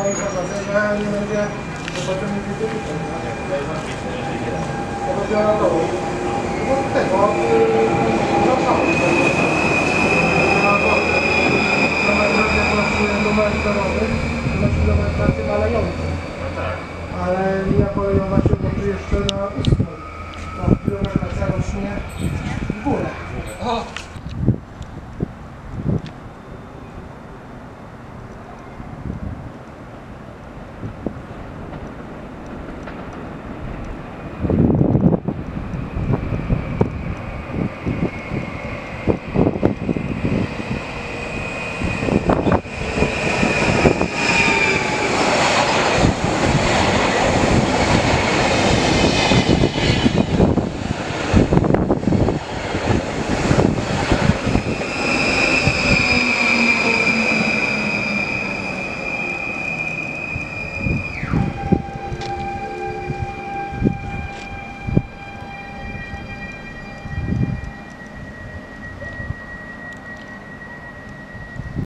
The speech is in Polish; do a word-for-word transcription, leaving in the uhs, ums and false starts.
informacja, że nie będzie zobaczony wizyty. To dopiero do tego, numer sterowy, to znaczy numer pracy malejący. Ale linia kolejowa się łączy jeszcze na